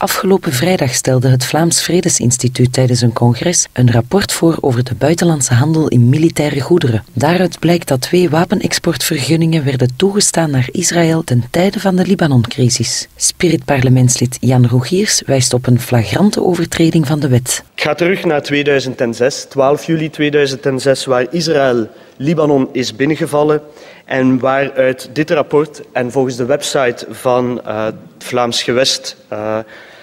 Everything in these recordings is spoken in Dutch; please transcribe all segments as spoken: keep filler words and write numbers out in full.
Afgelopen vrijdag stelde het Vlaams Vredesinstituut tijdens een congres een rapport voor over de buitenlandse handel in militaire goederen. Daaruit blijkt dat twee wapenexportvergunningen werden toegestaan naar Israël ten tijde van de Libanon-crisis. Spirit-parlementslid Jan Rogiers wijst op een flagrante overtreding van de wet. Ik ga terug naar tweeduizend zes, twaalf juli tweeduizend zes, waar Israël Libanon is binnengevallen en waaruit dit rapport en volgens de website van uh, het Vlaams Gewest uh,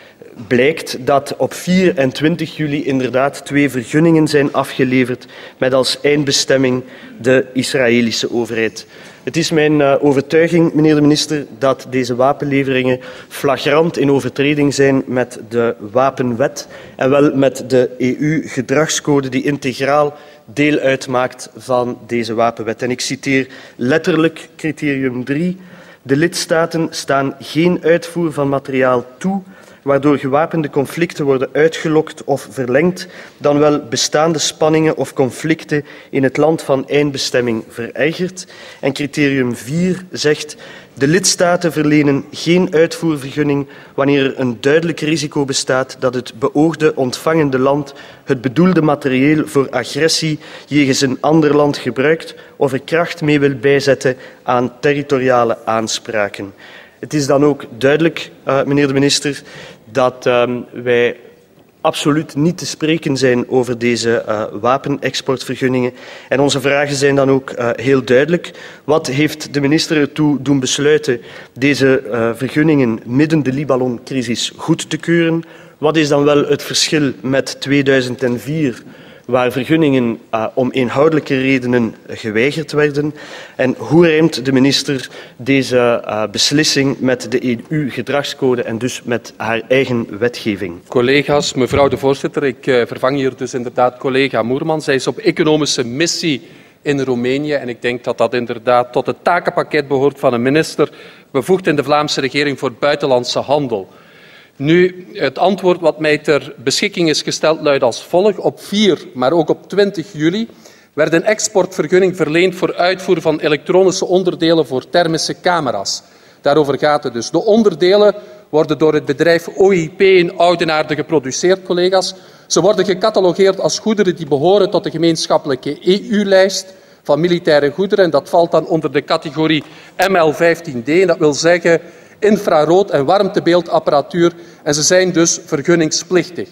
blijkt dat op vierentwintig juli inderdaad twee vergunningen zijn afgeleverd met als eindbestemming de Israëlische overheid. Het is mijn uh, overtuiging, meneer de minister, dat deze wapenleveringen flagrant in overtreding zijn met de wapenwet en wel met de E U-gedragscode die integraal deel uitmaakt van deze wapenwet. En ik citeer letterlijk criterium drie. De lidstaten staan geen uitvoer van materiaal toe waardoor gewapende conflicten worden uitgelokt of verlengd, dan wel bestaande spanningen of conflicten in het land van eindbestemming verergert. En criterium vier zegt: de lidstaten verlenen geen uitvoervergunning wanneer er een duidelijk risico bestaat dat het beoogde ontvangende land het bedoelde materieel voor agressie jegens een ander land gebruikt of er kracht mee wil bijzetten aan territoriale aanspraken. Het is dan ook duidelijk, uh, meneer de minister, dat uh, wij absoluut niet te spreken zijn over deze uh, wapenexportvergunningen. En onze vragen zijn dan ook uh, heel duidelijk. Wat heeft de minister ertoe doen besluiten deze uh, vergunningen midden de Libanon-crisis goed te keuren? Wat is dan wel het verschil met tweeduizend vier, waar vergunningen uh, om inhoudelijke redenen geweigerd werden? En hoe rijmt de minister deze uh, beslissing met de E U-gedragscode en dus met haar eigen wetgeving? Collega's, mevrouw de voorzitter, ik uh, vervang hier dus inderdaad collega Moerman. Zij is op economische missie in Roemenië en ik denk dat dat inderdaad tot het takenpakket behoort van een minister bevoegd in de Vlaamse regering voor buitenlandse handel. Nu, het antwoord wat mij ter beschikking is gesteld luidt als volgt. Op vier, maar ook op twintig juli werd een exportvergunning verleend voor uitvoer van elektronische onderdelen voor thermische camera's. Daarover gaat het dus. De onderdelen worden door het bedrijf O I P in Oudenaarde geproduceerd, collega's. Ze worden gecatalogeerd als goederen die behoren tot de gemeenschappelijke E U-lijst van militaire goederen. En dat valt dan onder de categorie M L vijftien D. En dat wil zeggen infrarood- en warmtebeeldapparatuur en ze zijn dus vergunningsplichtig.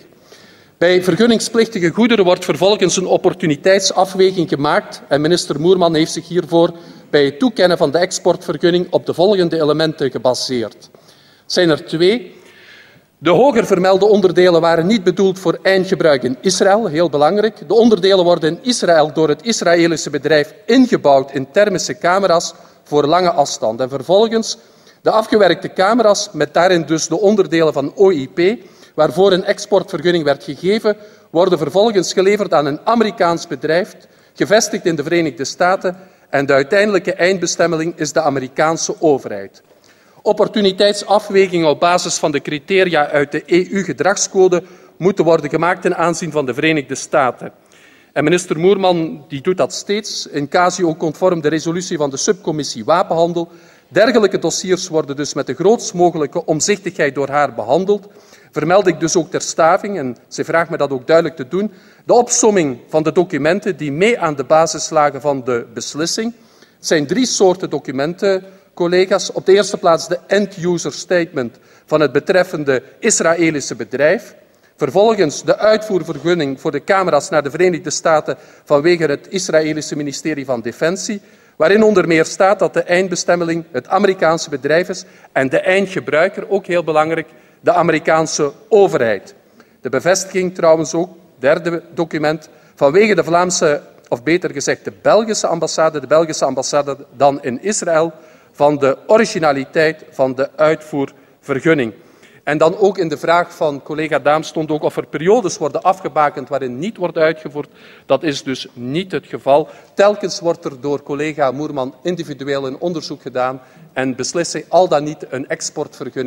Bij vergunningsplichtige goederen wordt vervolgens een opportuniteitsafweging gemaakt en minister Moerman heeft zich hiervoor bij het toekennen van de exportvergunning op de volgende elementen gebaseerd. Het zijn er twee. De hoger vermelde onderdelen waren niet bedoeld voor eindgebruik in Israël, heel belangrijk. De onderdelen worden in Israël door het Israëlische bedrijf ingebouwd in thermische camera's voor lange afstand en vervolgens de afgewerkte camera's, met daarin dus de onderdelen van O I P, waarvoor een exportvergunning werd gegeven, worden vervolgens geleverd aan een Amerikaans bedrijf, gevestigd in de Verenigde Staten, en de uiteindelijke eindbestemming is de Amerikaanse overheid. Opportuniteitsafwegingen op basis van de criteria uit de E U-gedragscode moeten worden gemaakt ten aanzien van de Verenigde Staten. En minister Moerman die doet dat steeds, in casio conform de resolutie van de subcommissie Wapenhandel. Dergelijke dossiers worden dus met de grootst mogelijke omzichtigheid door haar behandeld. Vermeld ik dus ook ter staving, en ze vraagt me dat ook duidelijk te doen, de opsomming van de documenten die mee aan de basis lagen van de beslissing. Het zijn drie soorten documenten, collega's. Op de eerste plaats de end-user statement van het betreffende Israëlische bedrijf. Vervolgens de uitvoervergunning voor de camera's naar de Verenigde Staten vanwege het Israëlische ministerie van Defensie, waarin onder meer staat dat de eindbestemming het Amerikaanse bedrijf is en de eindgebruiker, ook heel belangrijk, de Amerikaanse overheid. De bevestiging trouwens ook, derde document, vanwege de Vlaamse, of beter gezegd de Belgische ambassade, de Belgische ambassade dan in Israël, van de originaliteit van de uitvoervergunning. En dan ook in de vraag van collega Daam stond ook of er periodes worden afgebakend waarin niet wordt uitgevoerd. Dat is dus niet het geval. Telkens wordt er door collega Moerman individueel een onderzoek gedaan en beslissen al dan niet een exportvergunning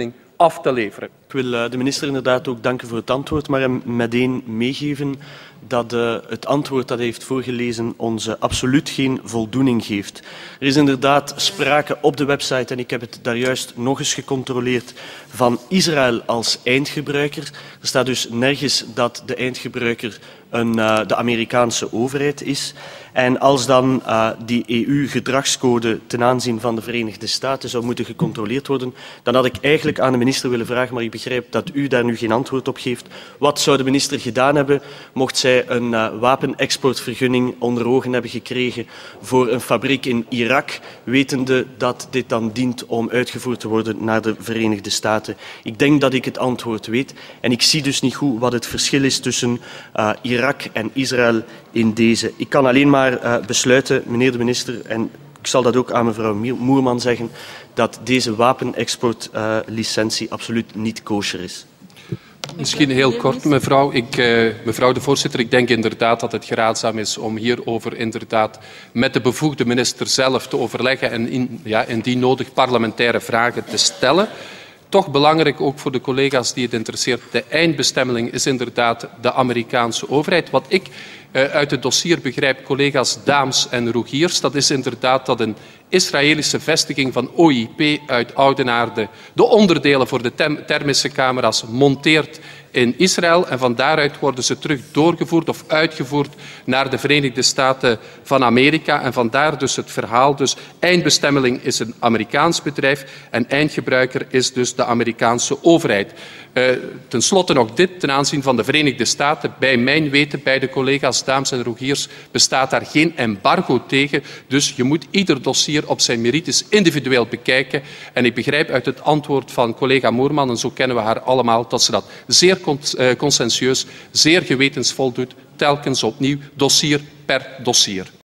af te leveren. Ik wil de minister inderdaad ook danken voor het antwoord, maar hem meteen meegeven dat uh, het antwoord dat hij heeft voorgelezen ons uh, absoluut geen voldoening geeft. Er is inderdaad sprake op de website, en ik heb het daar juist nog eens gecontroleerd, van Israël als eindgebruiker. Er staat dus nergens dat de eindgebruiker een, uh, de Amerikaanse overheid is. En als dan uh, die E U-gedragscode ten aanzien van de Verenigde Staten zou moeten gecontroleerd worden, dan had ik eigenlijk aan de minister willen vragen, maar ik begrijp dat u daar nu geen antwoord op geeft. Wat zou de minister gedaan hebben mocht zij een uh, wapenexportvergunning onder ogen hebben gekregen voor een fabriek in Irak, wetende dat dit dan dient om uitgevoerd te worden naar de Verenigde Staten? Ik denk dat ik het antwoord weet en ik zie dus niet goed wat het verschil is tussen uh, Irak en Israël in deze. Ik kan alleen maar uh, besluiten, meneer de minister, en ik zal dat ook aan mevrouw Moerman zeggen, dat deze wapenexportlicentie uh, absoluut niet kosher is. Misschien heel kort, mevrouw. Ik, uh, mevrouw de voorzitter, ik denk inderdaad dat het raadzaam is om hierover inderdaad met de bevoegde minister zelf te overleggen en in, ja, indien nodig parlementaire vragen te stellen. Toch belangrijk, ook voor de collega's die het interesseert, de eindbestemming is inderdaad de Amerikaanse overheid. Wat ik uh, uit het dossier begrijp, collega's Daams en Rogiers, dat is inderdaad dat een Israëlische vestiging van O I P uit Oudenaarde de onderdelen voor de thermische camera's monteert in Israël en van daaruit worden ze terug doorgevoerd of uitgevoerd naar de Verenigde Staten van Amerika. En vandaar dus het verhaal. Dus eindbestemming is een Amerikaans bedrijf en eindgebruiker is dus de Amerikaanse overheid. Uh, ten slotte nog dit ten aanzien van de Verenigde Staten. Bij mijn weten, bij de collega's Daams en Rogiers, bestaat daar geen embargo tegen. Dus je moet ieder dossier op zijn merites individueel bekijken. En ik begrijp uit het antwoord van collega Moerman, en zo kennen we haar allemaal, dat ze dat zeer conscientieus, zeer gewetensvol doet, telkens opnieuw, dossier per dossier.